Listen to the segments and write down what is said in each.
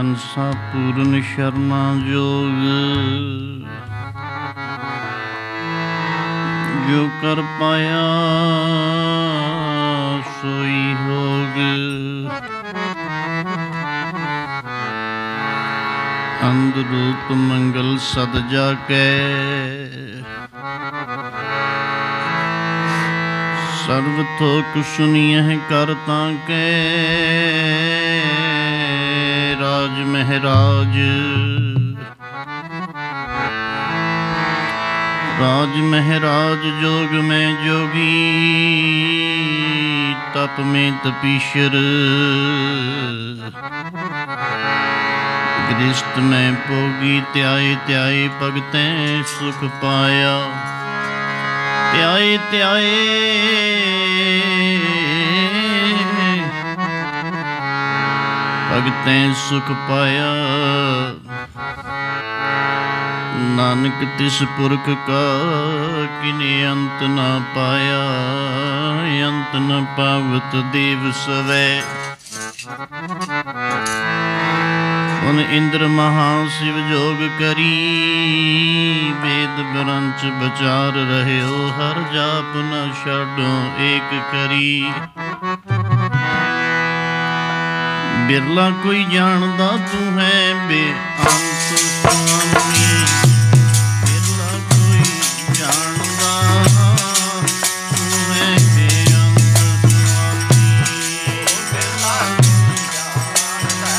मनसा पूर्ण शर्मा जोग, जो कर पाया सोई होग। अंध रूप मंगल सद जाके, सर्व थोक सुनिए कर ताके। राज महराज राज महराज जोग में जोगी, तप में तपीश्वर। गृहस्थ में भोगी, त्याए त्याए भगतें सुख पाया। त्याए त्याए भगतें सुख पाया। नानक तिस पुरख का किने अंत न पाया। अंत न पावत देव सवै, उन इंद्र महाशिव जोग करी। वेद ब्रंच बचार रह्यो, हर जाप न छाडो एक करी। बिरला कोई जानदा तू है बेअंत स्वामी। बिरला कोई जानदा तू है बेअंत स्वामी। बिरला कोई जानदा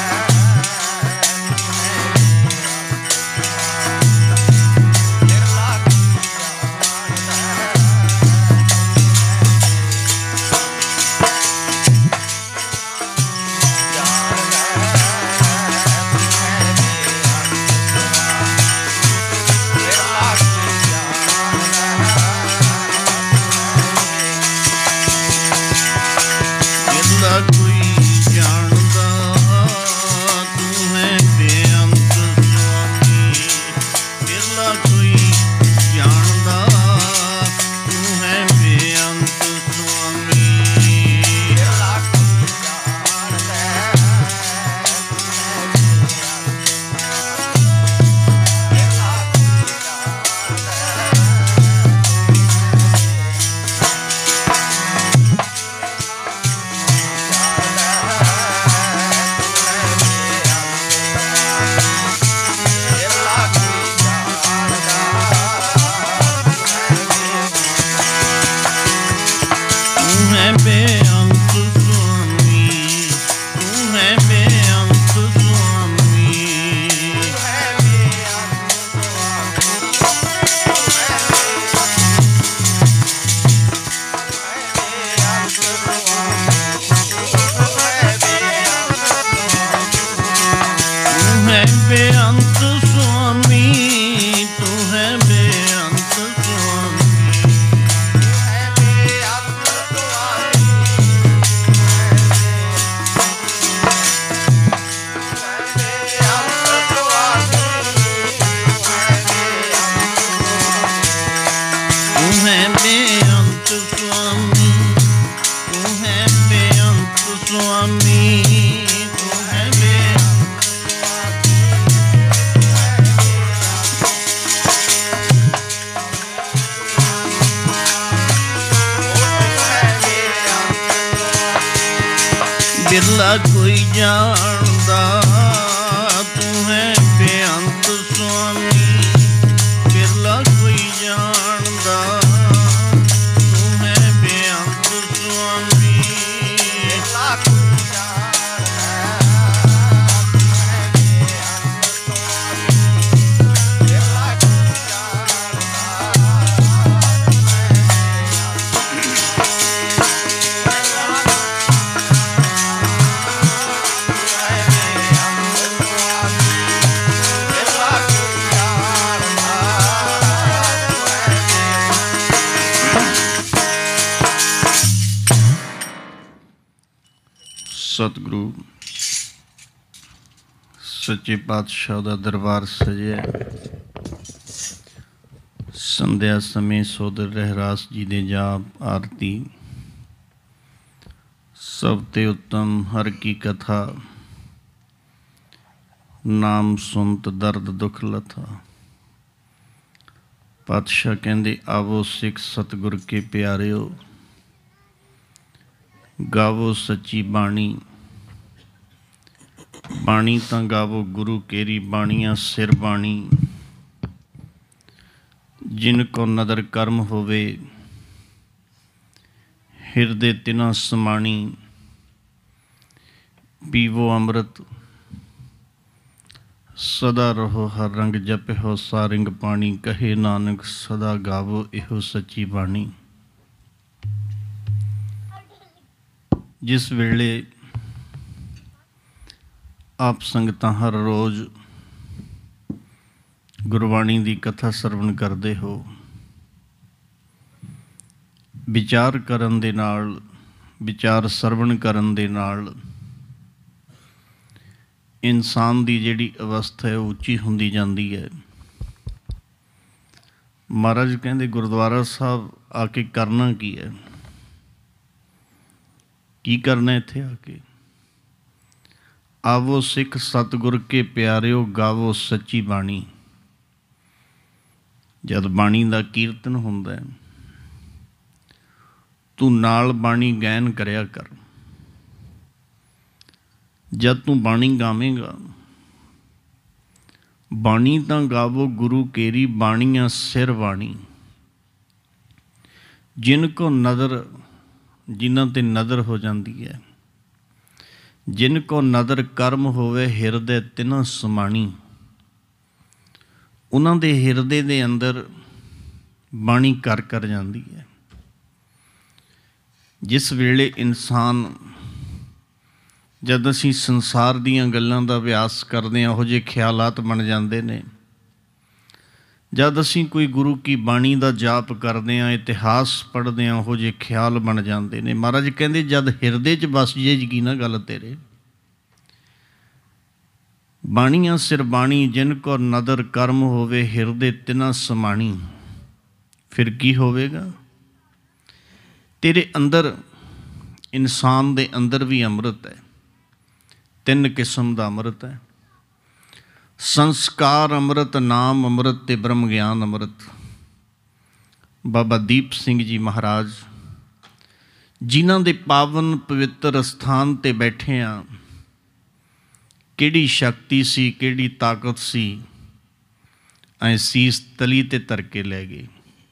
बिरला कोई जानदा तू है बेअंत स्वामी। बिरला कोई जानदा तू है बेअंत स्वामी। बिरला कोई सतगुरु सच्चे पातशाह दा दरबार सजिया। संध्या समय सोदर रहरास जी दे जाप आरती सब ते उत्तम हर की कथा नाम सुनत दर्द दुख लथा। पातशाह कहते आवो सिख सतगुर के प्यारिओ, गावो सच्ची बाणी। बाणी तां गावो गुरु केरी, बाणियां सिर बाणी। जिनको नदर कर्म होवे, हिरदे तिना समाणी। पीवो अमृत सदा रहो हर रंग, जपो सारिंग पाणी। कहे नानक सदा गावो इहो सच्ची बाणी। जिस वेले आप संगतां हर रोज़ गुरबाणी की कथा सरवण करते हो, विचार करन दे नाल, विचार सरवण करन दे नाल इंसान की जिहड़ी अवस्था है उच्ची हुंदी जांदी है। महाराज कहते गुरुद्वारा साहब आके करना की है, की करना इत्थे आके? आवो सिख सतगुर के प्यारिओ, गावो सच्ची बाणी। जद बाणी का कीर्तन हुंदा है, तू नाल बाणी गैन करया कर। जब तू बाणी गावेगा, बाणी तां गावो गुरु केरी, बाणियां सिर बाणी। जिनको नदर, जिन्हां ते नदर हो जाती है, जिनको नदर कर्म होवे, हिरदे तिन्हां समाणी। उन्हां दे हिरदे दे अंदर बाणी कर जाती है। जिस वेले इंसान, जद असी संसार दीयां गल्लां दा अभ्यास करते हैं, उहो जे ख्यालात बन जाते हैं। जद असी कोई गुरु की बाणी का जाप करते हैं, इतिहास पढ़ते हैं, उहो जे ख्याल बन जाते हैं। महाराज कहते जद हिरदे च बस जे की ना गल तेरे, बाणियां सिर बाणी। जिनको नदर कर्म होवे, हिरदे तिना समाणी। फिर की होवेगा? तेरे अंदर, इंसान दे अंदर भी अमृत है। तीन किस्म का अमृत है। संस्कार अमृत, नाम अमृत ते ब्रह्म ज्ञान अमृत। बाबा दीप सिंह जी महाराज जिन्हां दे पावन पवित्र स्थान ते बैठे आ, किहड़ी शक्ति सी, किहड़ी ताकत सी, ऐ सीस तली ते धर के लै गए।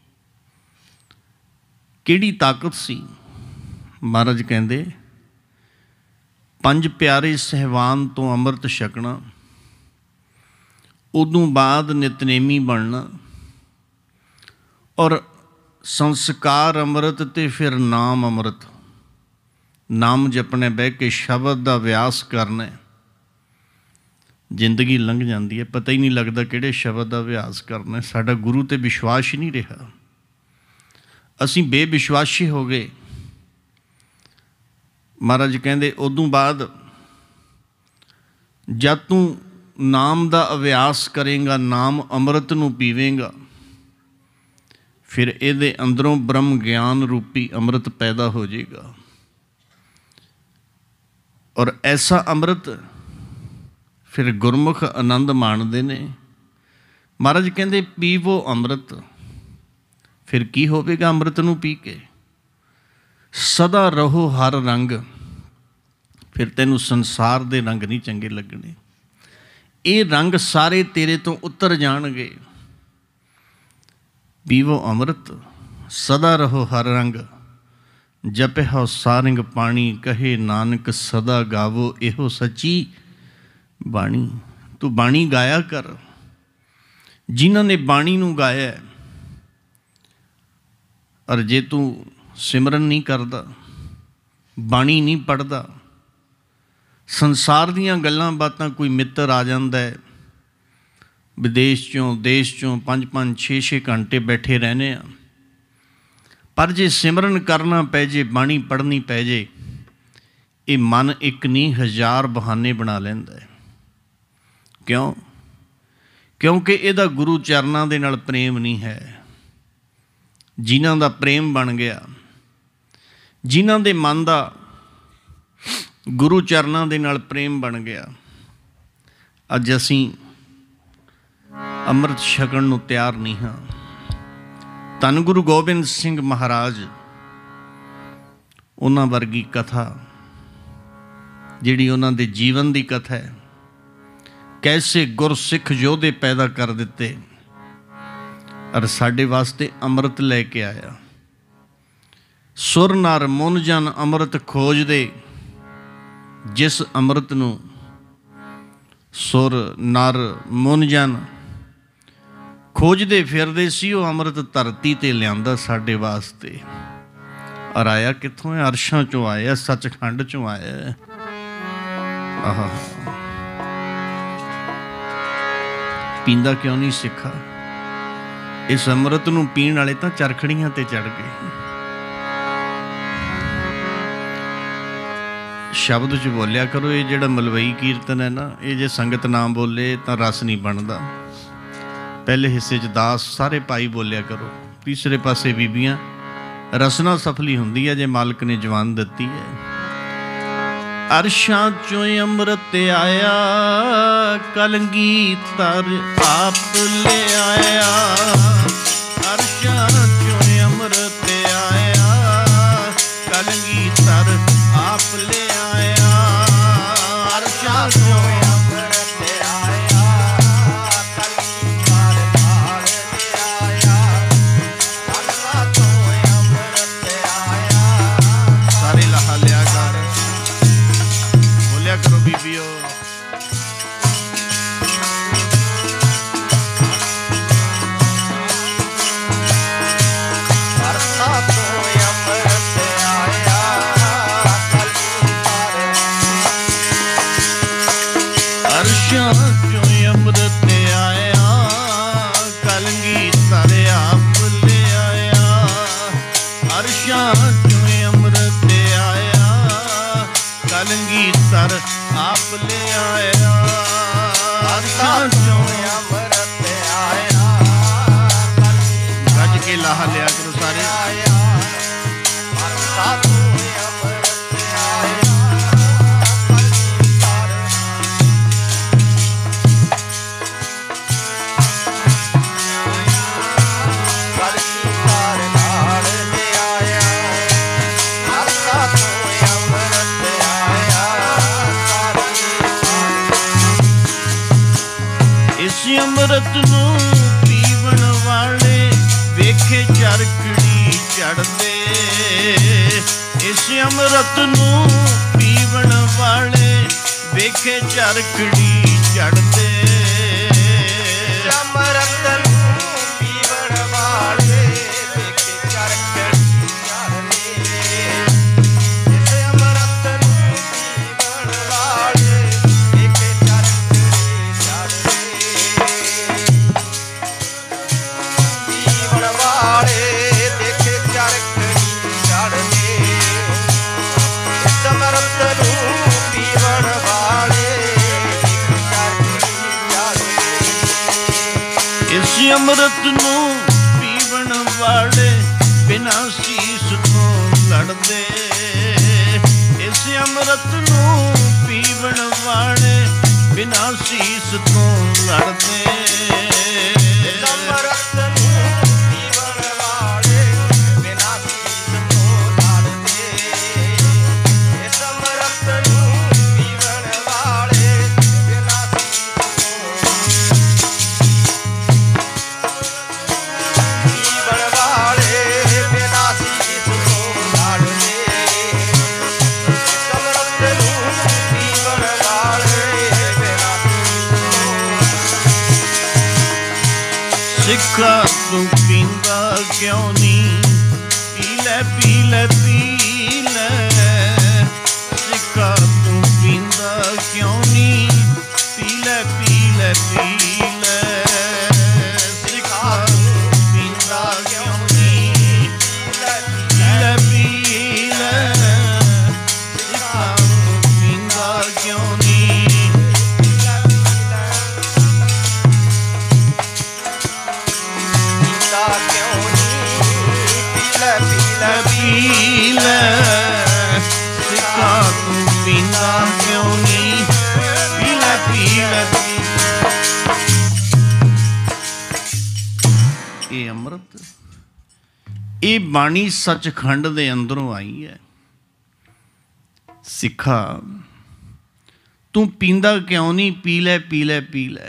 किहड़ी ताकत सी? महाराज कहंदे पंज प्यारे सहवान तो अमृत छकना, उदों बाद नितनेमी बनना, और संस्कार अमृत ते फिर नाम अमृत। नाम जपने बह के शब्द का अभ्यास करना, जिंदगी लंघ जाती है, पता ही नहीं लगता किहड़े शब्द का अभ्यास करना। साडा गुरु ते विश्वास ही नहीं रहा, असीं बेविश्वासी हो गए। महाराज कहते उदों बाद जब तू नाम का अभ्यास करेगा, नाम अमृत नूं पीवेगा, फिर ये अंदरों ब्रह्म ज्ञान रूपी अमृत पैदा हो जाएगा। और ऐसा अमृत फिर गुरमुख आनंद माणते ने। महाराज कहते पीवो अमृत। फिर की होवेगा अमृत नूं पी के? सदा रहो हर रंग। फिर तेनू संसार दे रंग नहीं चंगे लगने, ये रंग सारे तेरे तो उतर जाणगे। पीवो अमृत सदा रहो हर रंग, जपो सारिंग पाणी। कहे नानक सदा गावो इहो सच्ची बाणी। तू बाणी गाया कर। जिन्हां ने बाणी नूं गाया, और जे तू सिमरन नहीं करता, बाणी नहीं पढ़ता, संसार दीयां गल्लां बातां, कोई मित्र आ जाता है विदेश चों देश चों, 5-5 6-6 घंटे बैठे रहने, पर जे सिमरन करना पै जे, बाणी पढ़नी पै जे, ये मन एक नहीं 1000 बहाने बना लैंदा है। क्यों? क्योंकि इहदा गुरु चरनां दे नाल प्रेम नहीं है। जिन्हां दा प्रेम बन गया, जिन्हां दे मन दा गुरु चरनां दे नाल प्रेम बन गया, अज असीं ਅੰਮ੍ਰਿਤ ਛਕਣ ਨੂੰ ਤਿਆਰ नहीं हाँ। ਧੰਨ ਗੁਰੂ ਗੋਬਿੰਦ ਸਿੰਘ महाराज उन्हां वर्गी कथा जिहड़ी उन्हां दे जीवन की कथा है, कैसे गुरसिख योधे पैदा कर दिते और साडे वास्ते अमृत लैके आया। सुर नर मुन जन अमृत खोजदे, जिस अमृत नूं सुर नर मुन जन खोजदे फिरदे सी, वो अमृत धरती ते लिआंदा साडे वास्ते। और आया कित्थों है? अरशां चों आया, सचखंड चों आया। आहा, पींदा क्यों नहीं सिखा? इस अमृत नूं पीण वाले तां चरखड़ियां ते चढ़ गए। शब्द च बोलिया करो, ये जिहड़ा मलवई कीर्तन है ना, ये जे संगत ना बोले तां रस नहीं बनदा। पहले हिस्से च दास सारे भाई बोलिया करो, तीसरे पासे बीबियां। रसना सफली हुंदी है जे मालिक ने जवान दिती है। अरशां चों अमृत आया, कलगीधर आप ले आया। अरशां चों अमृत आया, कलगीधर आप ले आया। अरशां चों अमृत नूं पीवण वाले वेखे चरखड़ी चढ़दे। इस अमृत नूं पीवण वाले वेखे चरखड़ी चढ़दे। अमृत नूं पीवण वाले वेखे चरखड़ी चढ़दे। इस अमृत नूं पीवण वाले वेखे चरखड़ी चढ़दे। अमृत नूं पीवण वाले बिना शीस तो लड़दे। इस अमृत नूं पीवण वाले बिना शीस तो लड़दे। अमृत नूं पीवण वाले बिना शीस तो लड़दे। इस अमृत नूं पीवण वाले बिना सिखा तू पींदा क्यों नहीं? पी ले पी ले पी ले। सिखा तू पींदा क्यों नहीं? पी ले पी ले पी ले। सिखा तू पींदा क्यों नहीं? पी ले पी ले। सिखा तू पींदा क्यों नहीं? सिखा तू पींदा क्यों नहीं? पी ले पी ले। ये बाणी सचखंड दे अंदरों आई है। सिखा तू पींदा क्यों नहीं, पी लै पी लै पी लै।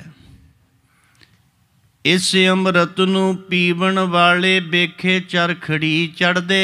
इस अमृत नूं पीवन वाले बेखे चरखड़ी चढ़दे।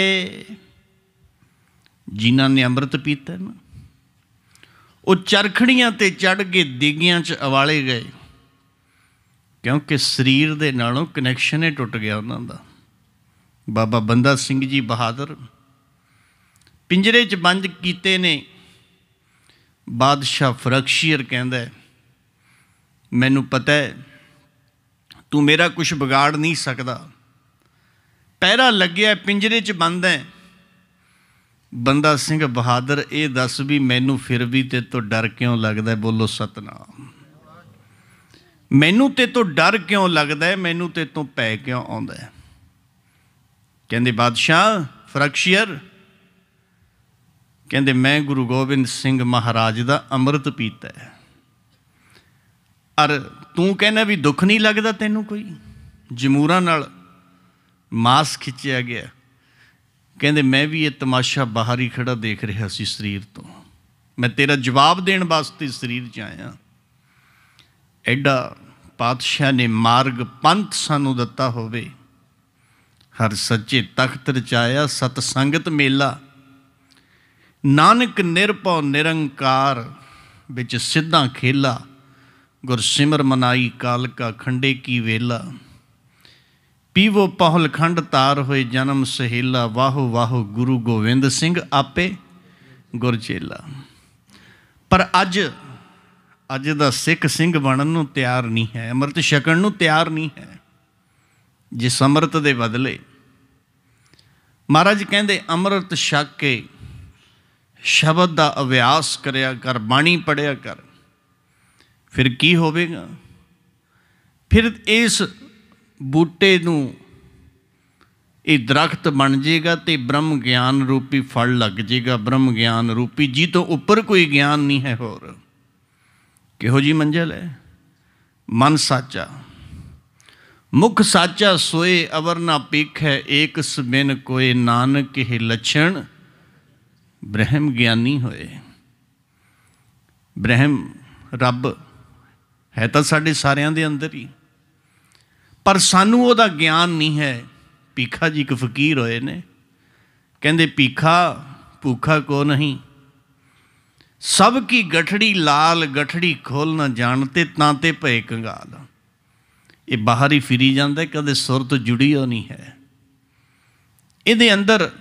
जिन्हां ने अमृत पीता ना वो चरखड़ियां ते चढ़ के दिगियां च अवाले गए, क्योंकि शरीर दे नालों कनैक्शन ही टुट गया उन्हां दा। बाबा बंदा सिंह जी बहादुर पिंजरे च बंद कीते ने। बादशाह फरखशीर कहंदा मैनू पता है तू मेरा कुछ बिगाड़ नहीं सकदा, पैरा लग्या पिंजरे च बंद है। बंदा सिंह बहादुर ये दस भी मैनू फिर भी ते तो डर क्यों लगता है? बोलो सतनाम। मैनू ते तो डर क्यों लगता है, मैनू ते तो भै क्यों आउंदा है? कहंदे बादशाह फरखशीर कहंदे मैं गुरु गोबिंद सिंह महाराज दा अमृत पीता है, अर तू कहना भी दुख नहीं लगता तेनू? कोई जमूरां नाल मास खिंचिया गया। कहंदे मैं भी ये तमाशा बाहर ही खड़ा देख रहा सी शरीर तो, मैं तेरा जवाब देने वास्ते शरीर च आया। एडा पातशाह ने मार्ग पंथ सानू दत्ता होवे, हर सच्चे तख्त रचाया सतसंगत मेला। नानक निरभौ निरंकार बिच सिद्धा खेला, गुरसिमर मनाई काल का खंडे की वेला। पीवो पहल खंड तार होए जन्म सहेला, वाहो वाहो गुरु गोविंद सिंह आपे गुरचेला। पर अज दा सिख सिंह बनन नूं तैयार नहीं है, अमृत छकण नूं तैयार नहीं है। जिस अमृत दे बदले महाराज कहंदे अमृत छक के शब्द का अभ्यास करया कर, बाणी पढ़िया कर, फिर की होवेगा? फिर इस बूटे नूं ये दरख्त बन जाएगा तो ब्रह्म ज्ञान रूपी फल लग जाएगा। ब्रह्म ज्ञान रूपी जी तो उपर कोई ज्ञान नहीं है। होर किहो जी मंजिल है? मन साचा मुख साचा सोए अवर ना पीख है, एक सबिन कोई नानक के लक्षण ब्रह्म ज्ञानी होए। ब्रह्म रब है तो साढ़े सारियां दे अंदर ही, पर सानू ओहदा ज्ञान नहीं है। भीखा जी एक फकीर होए ने, कहंदे भीखा भूखा को नहीं, सब की गठड़ी लाल गठड़ी खोल न जानते तांते भय कंगाल। ये बाहर ही फिरी जाता है, कदे सुरत जुड़ी हो नहीं है। इहदे अंदर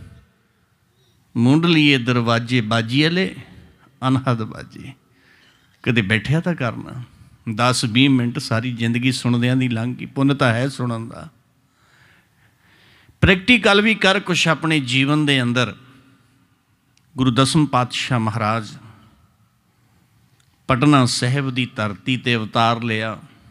मुंडलीए दरवाजे बाजी वाले अनहद बाजे। कदे बैठिया तो करना 10-20 मिनट सारी जिंदगी सुनदियां दी लंघ गई। पुण्य तो है सुनन दा, प्रैक्टिकल भी कर कुछ अपने जीवन दे अंदर। गुरु दसम पातशाह महाराज पटना साहिब की धरती ते अवतार लिया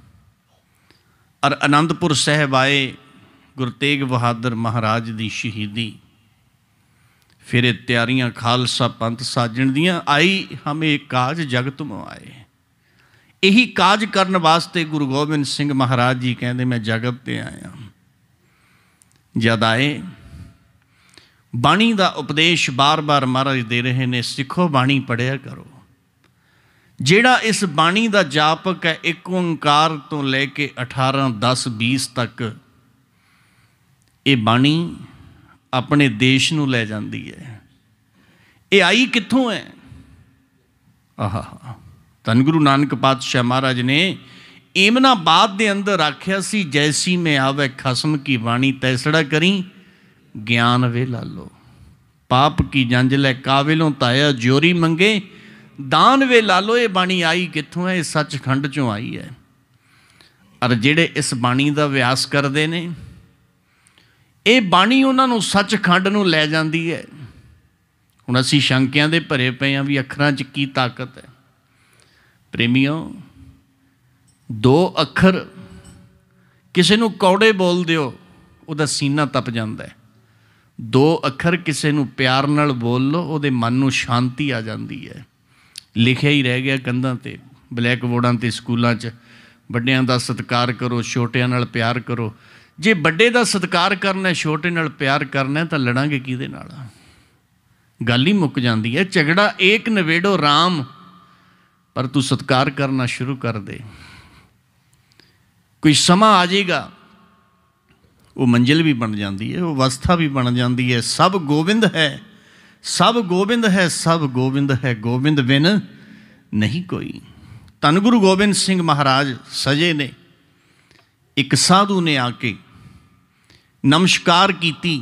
और आनंदपुर साहिब आए। गुरु तेग बहादुर महाराज की शहीदी, फिर ये तैयारियां खालसा पंथ साजण दियां। आई हम एक काज जगत में आए, यही काज करने वास्ते गुरु गोबिंद सिंह महाराज जी कहते मैं जगत ते आया। जद आए बाणी का उपदेश बार बार महाराज दे रहे ने, सिखो बाणी पढ़िया करो। जेड़ा इस बाणी का जापक है एक ओंकार तो लैके 18, 10, 20 तक, ये बाणी अपने देश नूं लै जाती है। ये आई कित्थों है? आहा धन गुरु नानक पातशाह महाराज ने एमनाबाद के अंदर आख्या सी, जैसी में आवे खसम की वाणी तैसड़ा करी ज्ञान वे लालो। पाप की जंज लै काबिलों ताया जोरी मंगे दान वे लालो। ये बाणी आई कित्थों है? सचखंड चों आई है। और जेड़े इस बाणी का अभ्यास करते हैं, ये बाणी उन्होंने सचखंड नूं लै जाती है। हुण असीं शंकियां दे भरे पे हैं भी अखरां च की ताकत है। प्रेमियों, 2 अखर किसी नूं कौड़े बोल दिओ, उहदा सीना तप जाता है। 2 अखर किसी नूं प्यार नाल बोल लो, उहदे मन नूं शांति आ जाती है। लिखिया ही रह गया कंधां ते, ब्लैक बोर्डां ते स्कूलों च, वड्डियां दा सत्कार करो, छोटियां नाल प्यार करो। जे बड़े का सत्कार करना, छोटे नाल प्यार करना, तो लड़ांगे किहदे नाल? गल ही मुक जाती है। झगड़ा एक नवेड़ो राम, पर तू सत्कार करना शुरू कर दे। कोई समा आ जाएगा, वो मंजिल भी बन जाती है, वो अवस्था भी बन जाती है। सब गोविंद है, सब गोविंद है, सब गोविंद है, गोविंद बिन नहीं कोई। धन गुरु गोबिंद सिंह महाराज सजे ने, एक साधु ने आके नमस्कार की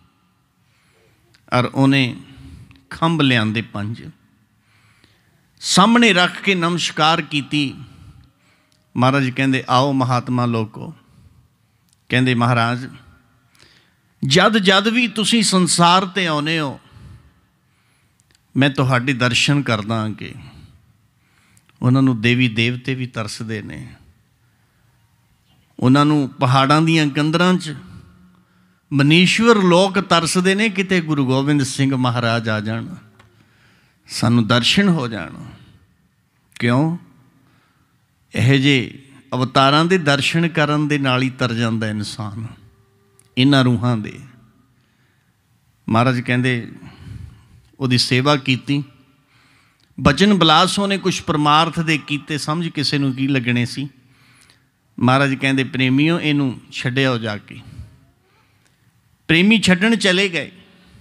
और उन्हें खंभ लियाते 5 सामने रख के नमस्कार की। महाराज कहते आओ महात्मा लोगो, कहते महाराज जद जद भी तुसी संसार ते आने हो, मैं तुहाडे दर्शन करदा कि उन्होंने देवी देवते भी तरसदे ने, उन्होंने पहाड़ां दीयां कंदरां च मनीश्वर लोक तरसदे ने, किते गुरु गोबिंद सिंह महाराज आ जाण, सानू दर्शन हो जाण। क्यों? यह जे अवतारां दे दर्शन करन दे नाल ही तर जांदा इंसान, इन्हां रूहां दे। महाराज कहंदे उहदी सेवा कीती। बचन बिलास ने कुछ परमार्थ दे कीते, समझ किसे नूं की लगने सी। महाराज कहंदे प्रेमियों इनू छड्डिओ जाके। प्रेमी छड्डण चले गए।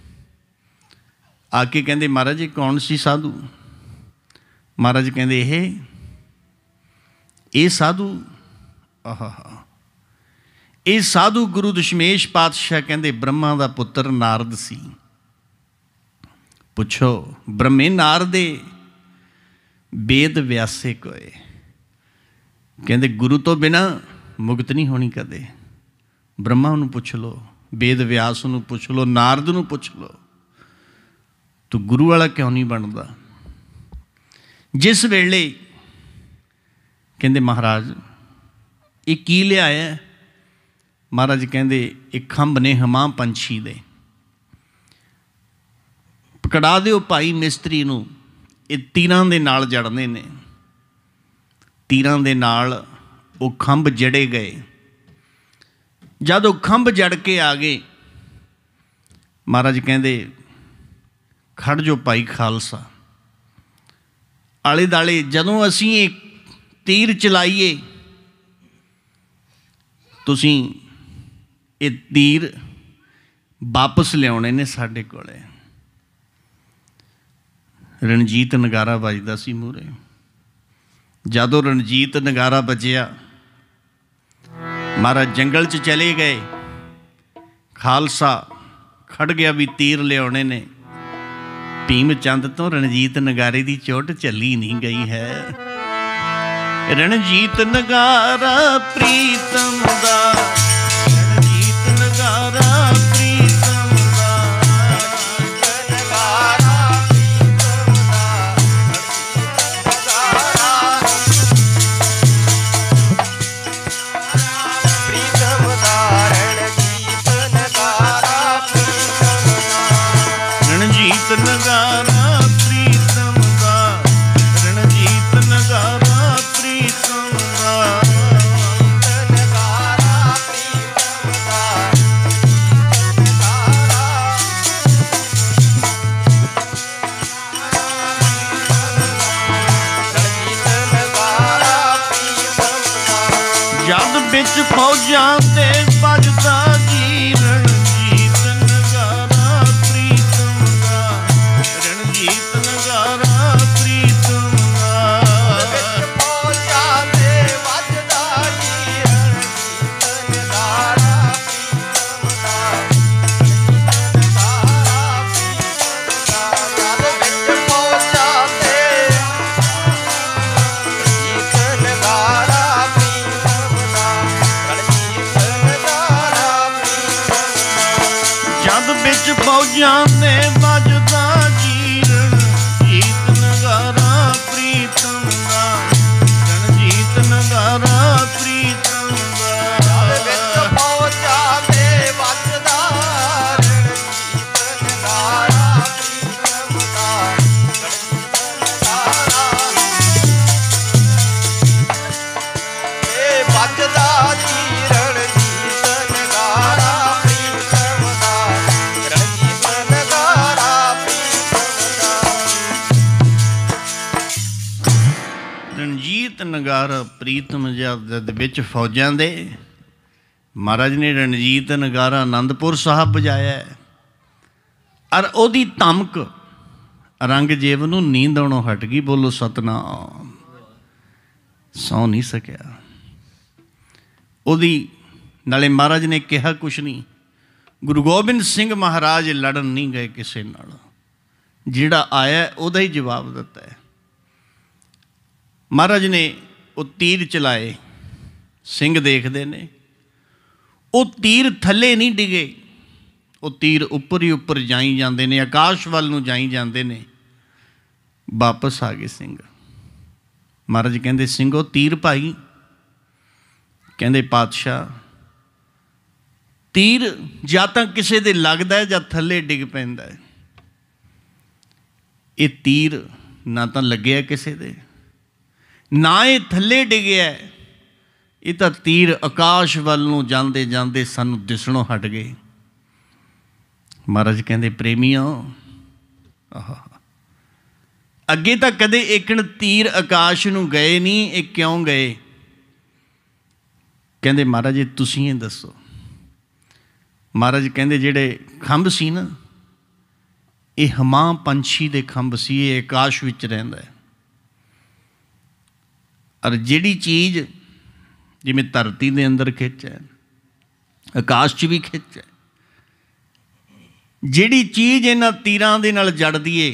आके कहंदे महाराज ये कौन सी साधु? महाराज कहंदे ये साधु, आहा, ये साधु गुरु दशमेश पातशाह कहंदे ब्रह्मा दा पुत्र नारद सी। पुछो ब्रह्मे नारदे वेद व्यासे कोए। कहंदे गुरु तो बिना मुक्त नहीं होनी कदे। ब्रह्मा नूं पुछ लो, वेद व्यास नूं पुछ लो, नारद नूं पुछ लो, तू गुरु वाला क्यों नहीं बनता? जिस वेले कहंदे महाराज ये की लियाया? महाराज कहंदे एक खंभ ने हमां पंछी दे, पकड़ा दिओ भाई मिस्त्री नूं, ये तीरां दे नाल जड़ने ने। तीरां दे नाल वो खंभ जड़े गए। जद वो खंभ जड़ के आ गए, महाराज कहंदे खड़ जो भाई खालसा, आले दाले जदों असीं एक तीर चलाइए, तुसीं ये तीर वापस लियाने ने साडे कोले। रणजीत नगारा बजदा सी मूहरे। जदों रणजीत नगारा बजिया, महाराज जंगल च चले गए। खालसा खड़ गया भी तीर लियाने ने। भीम चंद तो रणजीत नगारे की चोट चली नहीं गई है। रणजीत नगारा प्रीतम दा, रणजीत नगारा प्रीतम दा, नगारा प्रीतम दा, रणजीत नगारा प्रीतम दा, रणजीत नगारा प्रीतम दा, रणजीत नगारा बिच फौजां ते बजदा जी रणजीत नगारा प्रीतम दा, रणजीत नगारा प्रीतम दा। बिच फौजां ते बजदा जी रणजीत नगारा प्रीतम दा, रणजीत नगारा प्रीतम दा। बिच फौजां ते रणजीत नगारा बिच फौजां ने बजदा जी रणजीत नगारा प्रीतम दा, रणजीत नगारा प्रीतम दा। बिच फौजां ने बजदा रणजीत नगारा प्रीतम दा, रणजीत नगारा बजदा जी रणजीत नगारा। ਪ੍ਰੀਤਮ ਜਦ ਵਿੱਚ ਫੌਜਾਂ ਦੇ महाराज ने रणजीत नगारा आनंदपुर साहब बजाया और ओदी धमक औरंगजेब नूं नींद आउणों हट गई। बोलो सतनाम। सौ नहीं सकिया ओदी। नाले महाराज ने कहा कुछ नहीं। गुरु गोबिंद सिंह महाराज लड़न नहीं गए किसी नाल, जिहड़ा आया उहदा ही जवाब दिता है। महाराज ने वो तीर चलाए, सिंह देखते ने, वो तीर थले नहीं डिगे, वो तीर उपर ही उपर जाई जाते हैं, आकाश वाल नूं जाई जाते हैं। वापस आ गए सिंह। महाराज कहते सिंघो तीर भाई, कहते पातशाह तीर जां तां किसी दे लगदा है जां थले डिग पैंदा है। ये तीर ना तां लग्या किसी दे, ना ये थले डिगया, ये तो तीर आकाश वाल नूं जांदे जांदे सानूं दिसणों हट गए। महाराज कहते प्रेमियों अगे तो कदे एकण तीर आकाश नूं गए नहीं, ये क्यों गए? कहते महाराज ये तुसीं ही दसो। महाराज कहते जिहड़े खंभ सी ना, ये हमां पंछी दे खंभ सी, ये आकाश विच रहिंदा है। और जिहड़ी चीज़ जिमें धरती के अंदर खिच है, आकाश च भी खिच है, जिहड़ी चीज़ इन्हां तीरां दे नाल जड़दी है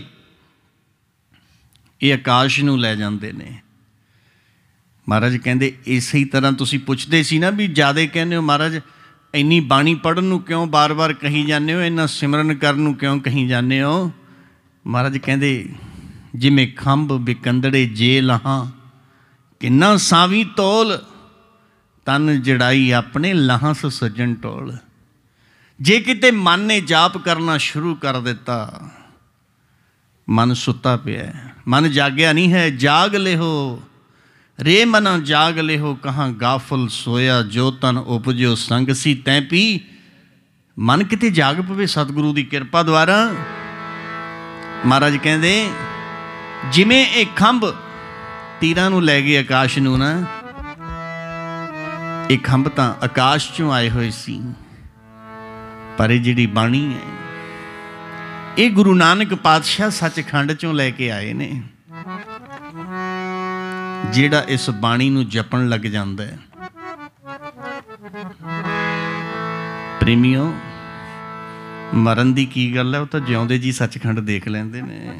ये आकाश नूं लै जांदे ने। महाराज कहते इस ही तरह तुसीं पुछदे सी ना भी ज़्यादा कहने हो महाराज इन्नी बाणी पढ़न नूं क्यों बार बार कही जाने हो, इन्ना सिमरन करन नूं क्यों कही जाने हो? महाराज कहते जिमें खंभ बिकंदड़े जे लहां, किन्ना सावी तोल, तन जड़ाई अपने लाहस सज्जन टोल। जे किते मन ने जाप करना शुरू कर दिता, मन सुता पिया, मन जागया नहीं है। जाग ले हो रे मना जाग ले हो, कहाँ गाफल सोया जो तन उपजो संग सी तैं पी। मन किते जाग पवे सतगुरु की कृपा द्वारा। महाराज कहते जिमें एक खंभ तीरां नूं लै गए आकाश नूं ना, ये खंभ तां आकाश चों आए हुए सी, पर ये जिहड़ी बाणी है ये गुरु नानक पातशाह सचखंड चों लैके आए ने। जिहड़ा इस बाणी नूं जपण लग जांदा है, प्रेमियों मरन दी की गल है, वो तो जिउंदे जी सचखंड देख लैंदे ने।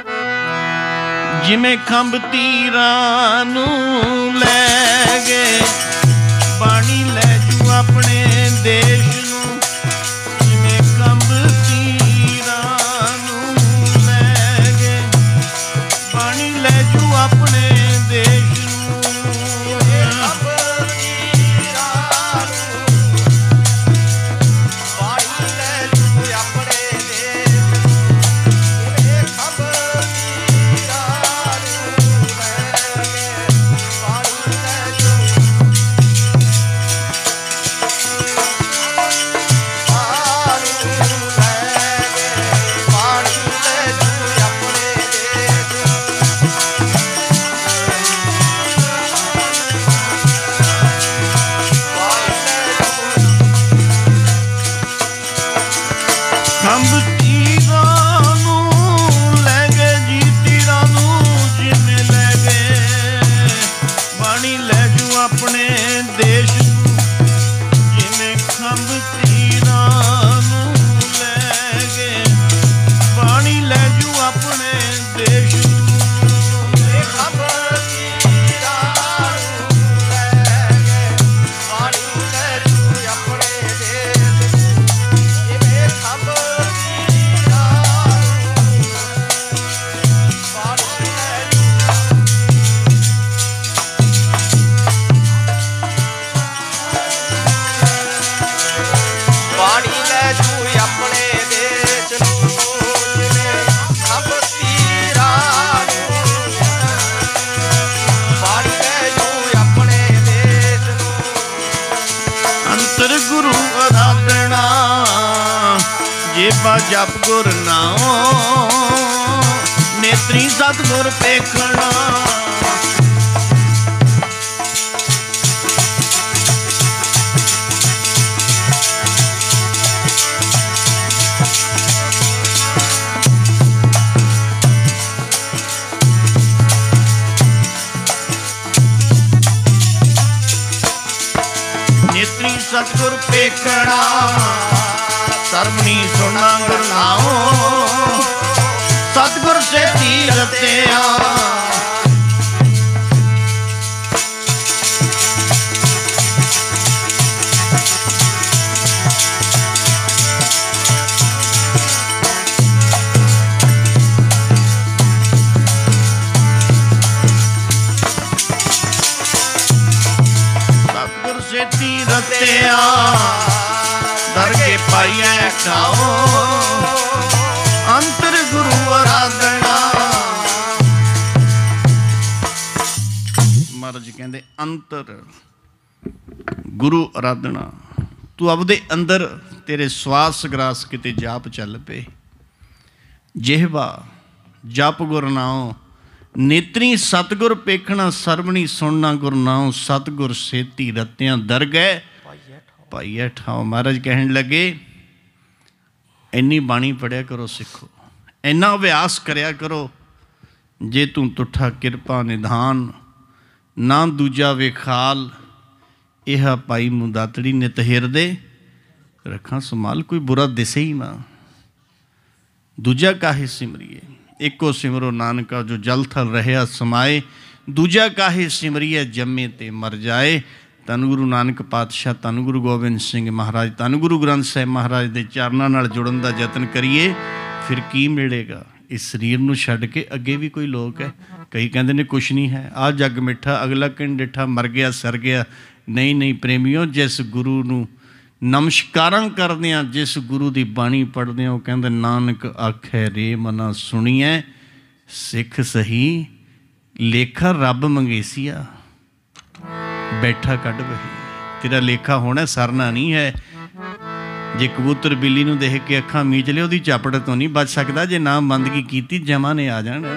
जिमें खंभ तीरां नूं लै गए, पानी लै जू अपने देश नूं। जिमें खंभ तीरां नूं लै गए, पानी लै जू अपने देश नूं। खंभ तीरां नूं, पानी लै जू अपने देश नूं। खंभ तीरां नूं लै गए, पानी लै जू जेबा जप गुर नाओ, नेत्री सतगुर पेखना। ਵੇਖਣਾ, ਸਰਬਣੀ ਸੁਣਾ ਗੁਰ ਨਾਉ, ਸਤਿਗੁਰ ਸੇਤੀ ਰਤਿਆ। ਸੇਤੀ ਰਤਿਆ, ਦਰਗੇ ਪਾਈਐ ਖਾਓ, ਅੰਤਰ ਗੁਰੂ ਆਰਾਧਨਾ। ਮਹਾਰਾਜ ਕਹਿੰਦੇ ਅੰਤਰ ਗੁਰੂ ਆਰਾਧਨਾ। ਤੂੰ ਆਪਦੇ ਅੰਦਰ ਤੇਰੇ ਸਵਾਸ ਗਰਾਸ ਕਿਤੇ ਜਾਪ ਚੱਲ ਪਏ। ਜਿਹਵਾ ਜਪ ਗੁਰ ਨਾਉ, ਨੇਤਰੀ ਸਤਿਗੁਰ ਪੇਖਣਾ, ਸਰਵਣੀ ਸੁਣਨਾ ਗੁਰ ਨਾਉ, ਸਤਿਗੁਰ ਸੇਤੀ ਰਤਿਆਂ ਦਰਗਹਿ ਪਾਈਐ ਠਾਉ। ਮਹਾਰਾਜ ਕਹਿਣ ਲੱਗੇ ਇੰਨੀ ਬਾਣੀ ਪੜ੍ਹਿਆ ਕਰੋ ਸਿੱਖੋ, ਇੰਨਾ ਅਭਿਆਸ ਕਰਿਆ ਕਰੋ। ਜੇ ਤੂੰ ਤੁਠਾ ਕਿਰਪਾ ਨਿਧਾਨ, ਨਾ ਦੂਜਾ ਵੇਖਾਲ, ਇਹ ਪਾਈ ਮੁਦਾਤੜੀ ਨਿਤ ਹਿਰਦੇ ਰੱਖਾਂ ਸੰਭਾਲ। ਕੋਈ ਬੁਰਾ ਦਿਸੇ ਹੀ ਨਾ, ਦੂਜਾ ਕਾਹੇ ਸਿਮਰੀਏ, ਇੱਕੋ ਸਿਮਰੋ ਨਾਨਕਾ ਜੋ ਜਲ ਥਲ ਰਹਿਆ ਸਮਾਏ, ਦੂਜਾ ਕਾਹੇ ਸਿਮਰੀਏ ਜੰਮੇ ਤੇ ਮਰ ਜਾਏ। ਧੰਨ ਗੁਰੂ ਨਾਨਕ ਪਾਤਸ਼ਾਹ, ਧੰਨ ਗੁਰੂ ਗੋਬਿੰਦ ਸਿੰਘ ਮਹਾਰਾਜ, ਧੰਨ ਗੁਰੂ ਗ੍ਰੰਥ ਸਾਹਿਬ ਮਹਾਰਾਜ ਦੇ ਚਰਨਾਂ ਨਾਲ ਜੁੜਨ ਦਾ ਯਤਨ ਕਰੀਏ। ਫਿਰ ਕੀ ਮਿਲੇਗਾ? ਇਸ ਸਰੀਰ ਨੂੰ ਛੱਡ ਕੇ ਅੱਗੇ ਵੀ ਕੋਈ ਲੋਕ ਹੈ। ਕਈ ਕਹਿੰਦੇ ਨੇ ਕੁਛ ਨਹੀਂ ਹੈ, ਆਹ ਜੱਗ ਮਿੱਠਾ, ਅਗਲਾ ਕਿਨ ਡਿੱਠਾ, ਮਰ ਗਿਆ ਸਰ ਗਿਆ। ਨਹੀਂ ਨਹੀਂ ਪ੍ਰੇਮੀਓ, ਜਿਸ ਗੁਰੂ ਨੂੰ ਨਮਸਕਾਰਾਂ ਕਰਦੇ ਹਾਂ, ਜਿਸ ਗੁਰੂ ਦੀ ਬਾਣੀ ਪੜ੍ਹਦੇ ਹਾਂ, ਉਹ ਕਹਿੰਦੇ ਨਾਨਕ ਆਖੈ ਰੇ ਮਨਾ ਸੁਣੀਐ, ਸਿੱਖ ਸਹੀ ਲੇਖਾ ਰੱਬ ਮੰਗੇਸੀਆ। ਬੈਠਾ ਕੱਢ ਵਹੀ, ਤੇਰਾ ਲੇਖਾ ਹੋਣਾ, ਸਰਨਾ ਨਹੀਂ ਹੈ। ਜੇ ਕਬੂਤਰ ਬਿੱਲੀ ਨੂੰ ਦੇਖ ਕੇ ਅੱਖਾਂ ਮੀਚ ਲਿਆ, ਉਹਦੀ ਝਾਪੜ ਤੋਂ ਨਹੀਂ ਬਚ ਸਕਦਾ। ਜੇ ਨਾ ਬੰਦਗੀ ਕੀਤੀ, ਜਮਾਂ ਨੇ ਆ ਜਾਣਾ।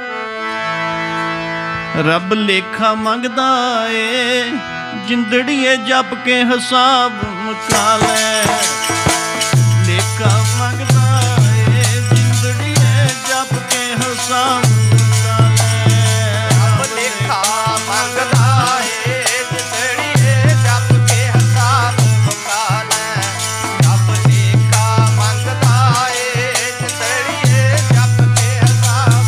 ਰੱਬ ਲੇਖਾ ਮੰਗਦਾ ਏ, ਜਿੰਦੜੀਏ ਜਪ ਕੇ ਹਿਸਾਬ ਮੁਕਾ ਲੈ। ਲੇਖਾ ਮੰਗਦਾ ਏ, ਜਿੰਦੜੀਏ ਜਪ ਕੇ ਹਿਸਾਬ ਮੁਕਾ ਲੈ। ਰੱਬ ਲੇਖਾ ਮੰਗਦਾ ਏ, ਜਿੰਦੜੀਏ ਜਪ ਕੇ ਹਿਸਾਬ ਮੁਕਾ ਲੈ। ਰੱਬ ਲੇਖਾ ਮੰਗਦਾ ਏ, ਜਿੰਦੜੀਏ ਜਪ ਕੇ ਹਿਸਾਬ,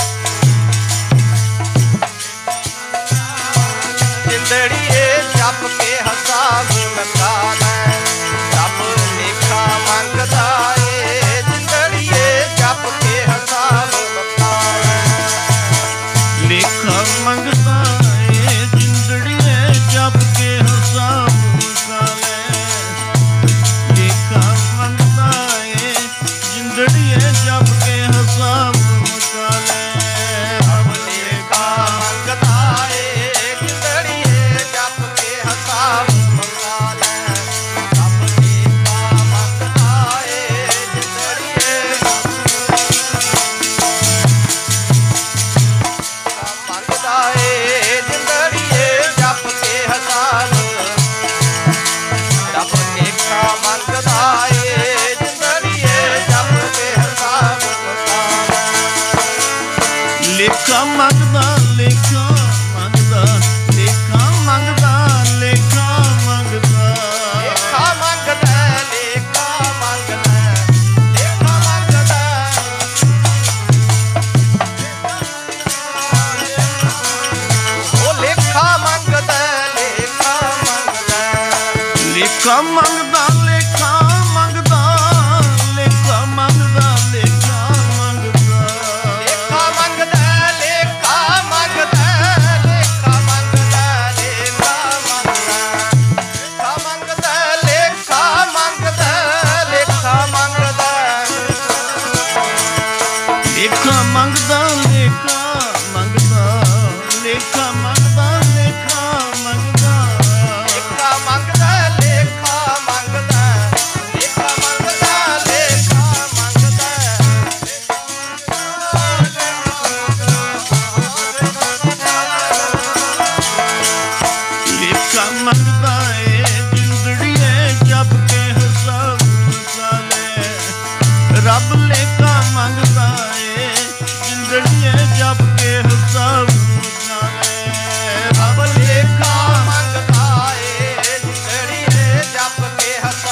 ਜਿੰਦੜੀਏ ਜਪ ਕੇ ਹਿਸਾਬ ਮੁਕਾ ਲੈ। ਰੱਬ ਲੇਖਾ ਮੰਗਦਾ ਏ, ਜਿੰਦੜੀਏ ਜਪ ਕੇ ਹਿਸਾਬ ਮੁਕਾ ਲੈ। ਲੇਖਾ ਮੰਗਦਾ ਏ, ਜਿੰਦੜੀਏ ਜਪ ਕੇ ਹਿਸਾਬ ਮੁਕਾ ਲੈ। ਲੇਖਾ ਮੰਗਦਾ ਏ, ਜਿੰਦੜੀਏ ਜਪ ਕੇ ਹਿਸਾਬ ਮੁਕਾ ਲੈ। ਰੱਬ ਲੇਖਾ ਮੰਗਦਾ ਏ, ਜਿੰਦੜੀਏ ਜਪ ਕੇ ਹਿਸਾਬ ਮੁਕਾ ਲੈ। ਰੱਬ ਲੇਖਾ ਮੰਗਦਾ ਏ, ਜਿੰਦੜੀਏ ਮੰਗਦਾ ਏ, ਜਿੰਦੜੀਏ ਜਪ ਕੇ ਹਿਸਾਬ। ਰੱਬ ਲੇਖਾ ਮੰਗਦਾ ਏ, ਜਿੰਦੜੀਏ ਜਪ ਕੇ ਹਿਸਾਬ ਮੁਕਾ ਲੈ। ਲੇਖਾ ਮੰਗਦਾ, ਲੇਖਾ ਮੰਗਦਾ, ਲੇਖਾ ਮੰਗਦਾ, ਲੇਖਾ ਮੰਗਦਾ। ਲੇਖਾ ਮੰਗਦਾ, ਲੇਖਾ ਮੰਗਦਾ, ਲੇਖਾ ਮੰਗਦਾ। ਉਹ ਲੇਖਾ ਮੰਗਦਾ, ਲੇਖਾ ਮੰਗਦਾ। ਲੇਖਾ ਮੰਗਦਾ, ਲੇਖਾ ਮੰਗਦਾ, ਲੇਖਾ ਮੰਗਦਾ, ਲੇਖਾ ਮੰਗਦਾ। ਲੇਖਾ ਮੰਗਦਾ, ਲੇਖਾ ਮੰਗਦਾ, ਲੇਖਾ ਮੰਗਦਾ, ਲੇਖਾ ਮੰਗਦਾ। ਲੇਖਾ ਮੰਗਦਾ, ਲੇਖਾ ਮੰਗਦਾ, ਲੇਖਾ ਮੰਗਦਾ। ਲੇਖਾ ਮੰਗਦਾ, ਲੇਖਾ ਮੰਗਦਾ, ਲੇਖਾ ਮੰਗਦਾ, ਲੇਖਾ ਮੰਗਦਾ। ਲੇਖਾ ਮੰਗਦਾ, ਲੇਖਾ ਮੰਗਦਾ, ਲੇਖਾ ਮੰਗਦਾ, ਲੇਖਾ ਮੰਗਦਾ ਏ, ਜਿੰਦੜੀਏ ਜਪ ਕੇ ਹਿਸਾਬ ਮੁਕਾ ਲੈ। ਰੱਬ ਲੇਖਾ ਮੰਗਦਾ ਏ, ਜਿੰਦੜੀਏ ਜਪ ਕੇ ਹਿਸਾਬ ਮੁਕਾ ਲੈ। ਰੱਬ ਲੇਖਾ ਮੰਗਦਾ ਏ, ਜਿੰਦੜੀਏ ਜਪ ਕੇ ਹਿਸਾਬ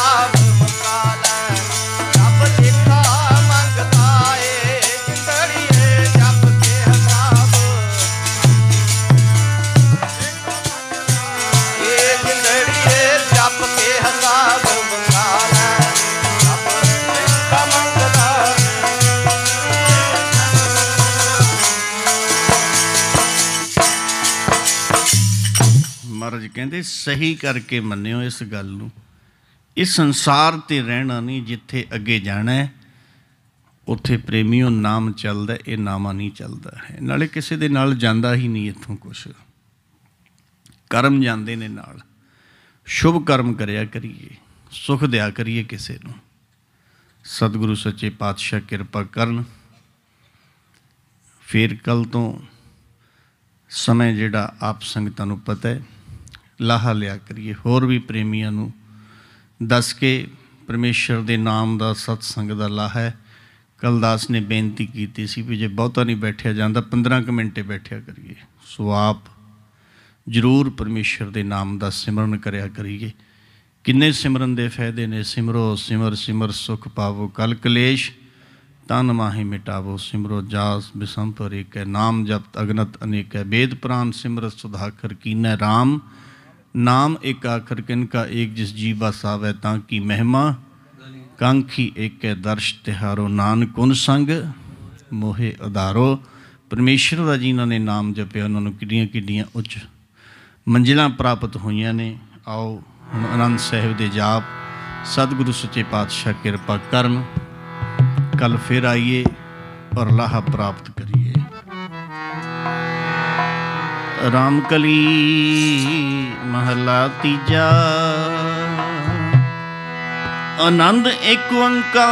कहते सही करके मन्नियो इस गल नूं, इस संसार ते रहना नहीं, जिथे अगे जाना है उत्थे प्रेमियों नाम चलदा, ये नामा नहीं चलदा है, नाले किसी दे नाल जांदा ही नहीं इत्थों कुछ, कर्म जांदे ने नाल। शुभ कर्म करिया करिए, सुख दिया करिए किसी नूं। सतगुरु सच्चे पातशाह किरपा करन। फिर कल तो समय जिहड़ा आप संगतां नूं पता है, लाहा लिया करिए, होर भी प्रेमियां नूं दस के परमेश्वर दे नाम दा सतसंग दा लाहा है। कलदास ने बेनती की सी भी जे बहुता नहीं बैठिया जाता 15 कुछ मिनटे बैठिया करिए। सो आप जरूर परमेश्वर दे नाम दा सिमरन करिया करिए। किन्ने सिमरन दे फायदे ने, सिमरो सिमर सिमर सुख पावो, कल कलेश तन माही मिटावो, सिमरो जास बिसंपर एक है, नाम जप अगनत अनेक है, वेद पुराण सिमरत सुधाकर कीनै राम, नाम एक आखर किनका एक जिस जी बस आवे, ताकि महिमा कांखी एक है, दर्श तिहारो नानक उन संग मोहे उधारो। परमेश्वर का जिन्हों ने नाम जपिया उन्होंने किड्डियां किड्डियां उच्च मंजिलां प्राप्त हुई ने। आओ हुण आनंद साहिब दे जाप सतगुरु सच्चे पातशाह किरपा करन। कल फिर आइए और लाहा प्राप्त करिए। रामकली महला तीजा, आनंद एक ओंकार,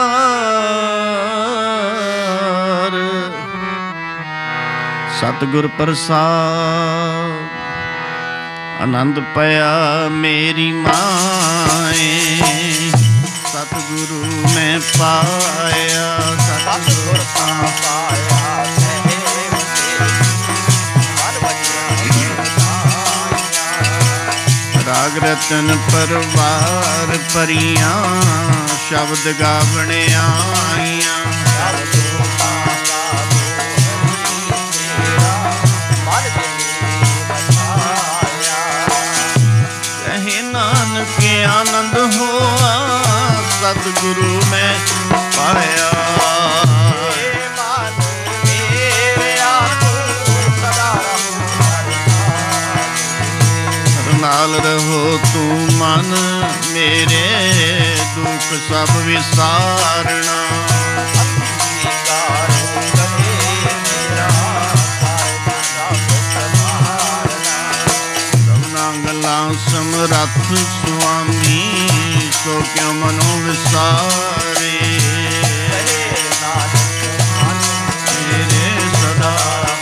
सतगुर प्रसाद आनंद पया मेरी माए, सतगुरु मैं पाया, सतगुर पाया राग रतन परवार परियां, शब्द गावण आइयां, कहे नानक आनंद होआ, सतगुरु मैं पाया। नाल रहो तू मन मेरे, दुख सब विसारना, सबना गल्लां समरथ स्वामी, सो क्यों मनो विसारे, मेरे सदा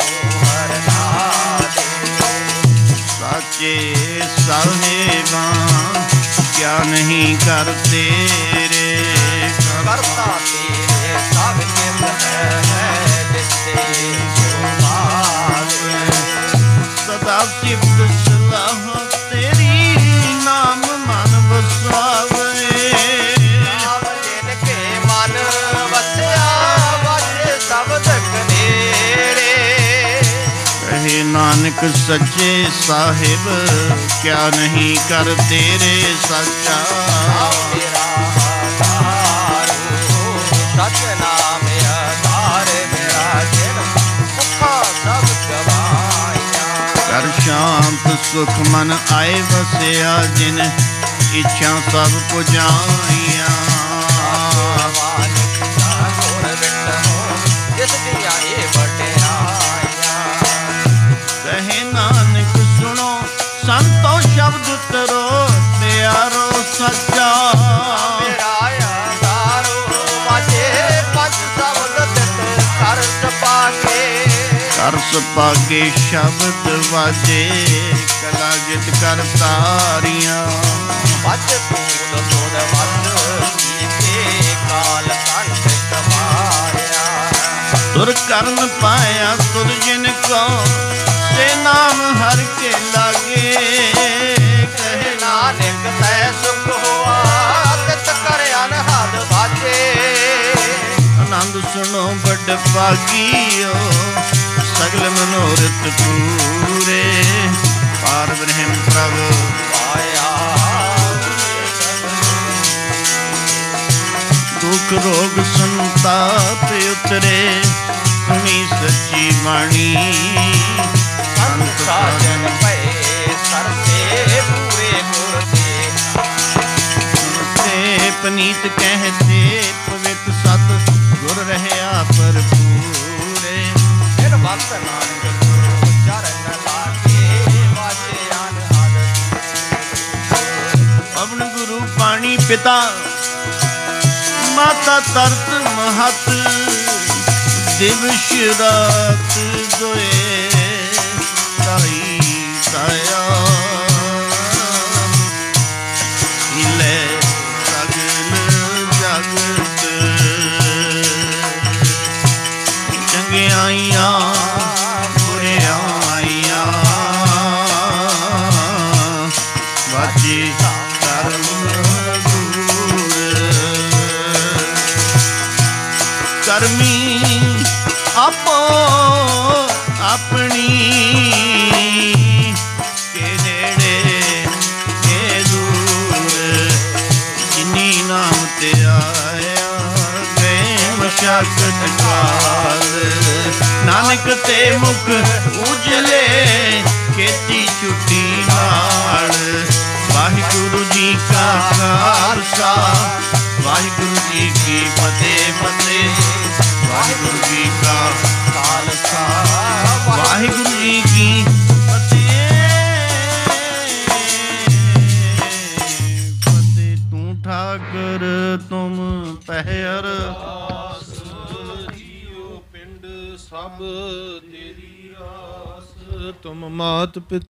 साचे साहेबा क्या नहीं कर तेरे, करता तेरे सब सदा सिफ्त सलाह तेरी, नाम मन बसावे, जिनके मन बसया बसे शब्द कनेरे, कहे नानक सच्चे साहिब क्या नहीं कर तेरे सच्चा, मेरा सच नाम आधार, मेरा जिन भुखा सब गवाया, कर शांत सुख मन आए बसया, जिन इच्छा सब पुजाइया, जिस दिया ये बटिया, कहे नानक सुनो संतो शब्द तरो, प्यारो सच्चा, मेरा यारो बाजे पद शब्द दित कर सपाके, कर सपाके शब्द बाजे, कला जित कर तारियां, बच तूद तूद बच कीते, काल कंठ कमाया, तुर करन पाया तुर जिनको, से नाम हर के लागे, कहे नानक तै सुख हुआ, तित कर अनहद बाजे, आनंद सुनो बड़ भागियो, सगल मनोरथ पूरे, पार ब्रह्म प्रभु पाया, दुख रोग संताप उतरे, सुनी सच्ची वाणी, साजन पे सरसे पनीत कहते पवित सत गुर रहया भरपूरे। फिर भक्त नानक चरण लागे वाजे आन आदत। पवन गुरु पानी पिता माता तरत महत दिवस रात दोए ताई ताया इले सगल जगत चंगियाइयां बुरियाइयां वाजे करम करमी आपो अपनी के नेड़े के दूर जिनी नाम ते आया गए मशक्कत काल। नानक ते मुख उजले खेती छुट्टी नाल। वाहिगुरु जी का खालसा वाहिगुरु जी की फतेह फतेह। वाहिगुरु जी का खालसा वाहिगुरु जी की फतेह फतेह। तू ठाकर तुम पहर जियो पिंड सब तेरी आस। तुम मात पिता